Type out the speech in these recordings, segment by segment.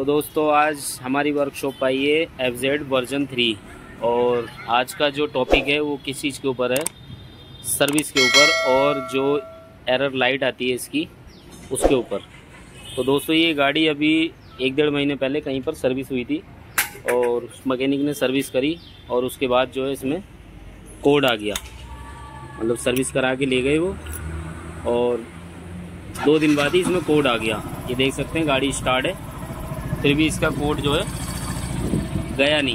तो दोस्तों आज हमारी वर्कशॉप आई है FZ वर्जन 3 और आज का जो टॉपिक है वो किस चीज़ के ऊपर है, सर्विस के ऊपर और जो एरर लाइट आती है इसकी उसके ऊपर। तो दोस्तों ये गाड़ी अभी 1-1.5 महीने पहले कहीं पर सर्विस हुई थी और मैकेनिक ने सर्विस करी और उसके बाद जो है इसमें कोड आ गया, मतलब सर्विस करा के ले गए वो और 2 दिन बाद ही इसमें कोड आ गया। ये देख सकते हैं गाड़ी स्टार्ट है फिर भी इसका कोड जो है गया नहीं।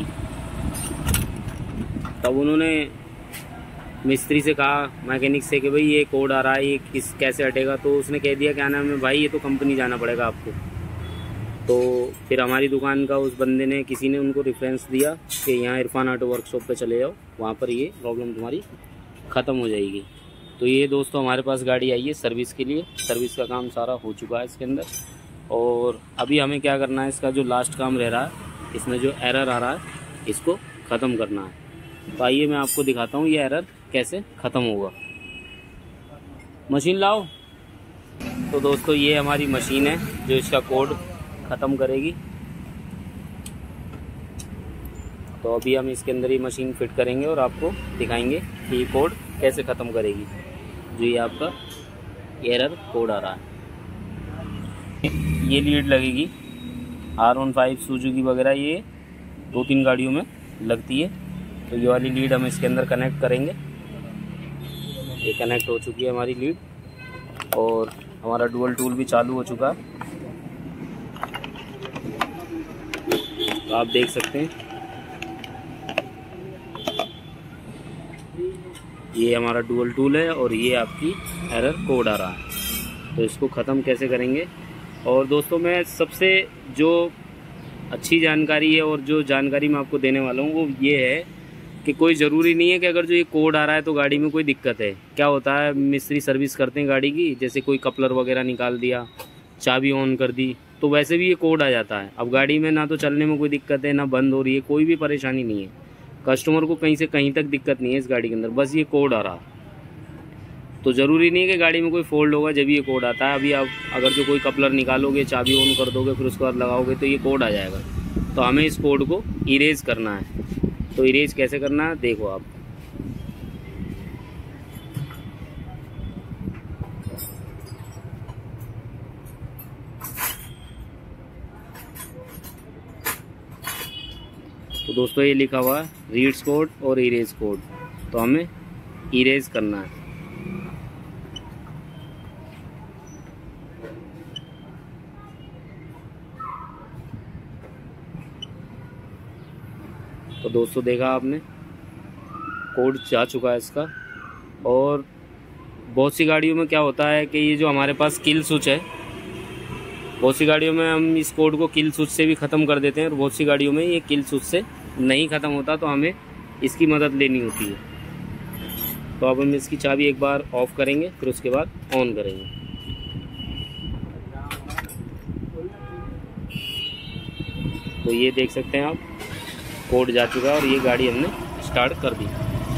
तब उन्होंने मिस्त्री से कहा, मैकेनिक से, कि भाई ये कोड आ रहा है, ये कैसे हटेगा। तो उसने कह दिया क्या नाम है भाई, ये तो कंपनी जाना पड़ेगा आपको। तो फिर हमारी दुकान का उस बंदे ने, किसी ने उनको रेफरेंस दिया कि यहाँ इरफान ऑटो वर्कशॉप पे चले जाओ, वहाँ पर ये प्रॉब्लम तुम्हारी ख़त्म हो जाएगी। तो ये दोस्तों हमारे पास गाड़ी आई है सर्विस के लिए। सर्विस का काम सारा हो चुका है इसके अंदर और अभी हमें क्या करना है, इसका जो लास्ट काम रह रहा है, इसमें जो एरर आ रहा है इसको ख़त्म करना है। तो आइए मैं आपको दिखाता हूँ ये एरर कैसे ख़त्म होगा। मशीन लाओ। तो दोस्तों ये हमारी मशीन है जो इसका कोड ख़त्म करेगी। तो अभी हम इसके अंदर ही मशीन फिट करेंगे और आपको दिखाएंगे कि ये कोड कैसे ख़त्म करेगी जो ये आपका एरर कोड आ रहा है। ये लीड लगेगी R15 सुजुकी वगैरह, ये 2-3 गाड़ियों में लगती है। तो ये वाली लीड हम इसके अंदर कनेक्ट करेंगे। ये कनेक्ट हो चुकी है हमारी लीड और हमारा डुअल टूल भी चालू हो चुका है। तो आप देख सकते हैं ये हमारा डुअल टूल है और ये आपकी एरर कोड आ रहा है। तो इसको ख़त्म कैसे करेंगे। और दोस्तों मैं सबसे जो अच्छी जानकारी है और जो जानकारी मैं आपको देने वाला हूँ वो ये है कि कोई ज़रूरी नहीं है कि अगर जो ये कोड आ रहा है तो गाड़ी में कोई दिक्कत है। क्या होता है, मिस्त्री सर्विस करते हैं गाड़ी की, जैसे कोई कपलर वगैरह निकाल दिया, चाबी ऑन कर दी, तो वैसे भी ये कोड आ जाता है। अब गाड़ी में ना तो चलने में कोई दिक्कत है, ना बंद हो रही है, कोई भी परेशानी नहीं है। कस्टमर को कहीं से कहीं तक दिक्कत नहीं है इस गाड़ी के अंदर, बस ये कोड आ रहा है। तो ज़रूरी नहीं है कि गाड़ी में कोई फॉल्ट होगा जब ये कोड आता है। अभी आप अगर जो कोई कपलर निकालोगे, चाबी ऑन कर दोगे, फिर उसके बाद लगाओगे तो ये कोड आ जाएगा। तो हमें इस कोड को इरेज करना है। तो इरेज कैसे करना है देखो आप। तो दोस्तों ये लिखा हुआ है रीड्स कोड और इरेज कोड, तो हमें इरेज करना है। तो दोस्तों देखा आपने कोड जा चुका है इसका। और बहुत सी गाड़ियों में क्या होता है कि ये जो हमारे पास किल स्विच है, बहुत सी गाड़ियों में हम इस कोड को किल स्विच से भी ख़त्म कर देते हैं और बहुत सी गाड़ियों में ये किल स्विच से नहीं ख़त्म होता, तो हमें इसकी मदद लेनी होती है। तो अब हम इसकी चाबी एक बार ऑफ करेंगे, फिर उसके बाद ऑन करेंगे। तो ये देख सकते हैं आप कोड जा चुका है और ये गाड़ी हमने स्टार्ट कर दी।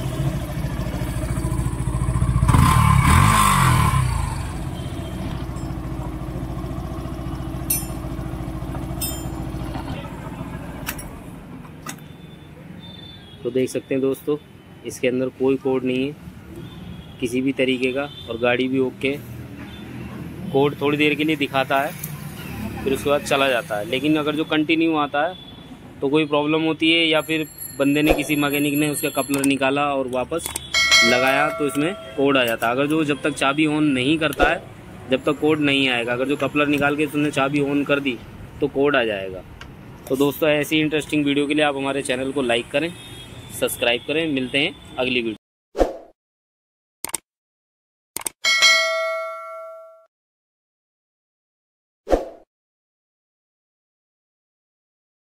तो देख सकते हैं दोस्तों इसके अंदर कोई कोड नहीं है किसी भी तरीके का और गाड़ी भी ओके। कोड थोड़ी देर के लिए दिखाता है फिर उसके बाद चला जाता है, लेकिन अगर जो कंटिन्यू आता है तो कोई प्रॉब्लम होती है, या फिर बंदे ने, किसी मैकेनिक ने उसका कपलर निकाला और वापस लगाया तो इसमें कोड आ जाता है। अगर जो जब तक चाबी ऑन नहीं करता है जब तक कोड नहीं आएगा। अगर जो कपलर निकाल के उसने चाबी ऑन कर दी तो कोड आ जाएगा। तो दोस्तों ऐसी इंटरेस्टिंग वीडियो के लिए आप हमारे चैनल को लाइक करें, सब्सक्राइब करें। मिलते हैं अगली वीडियो।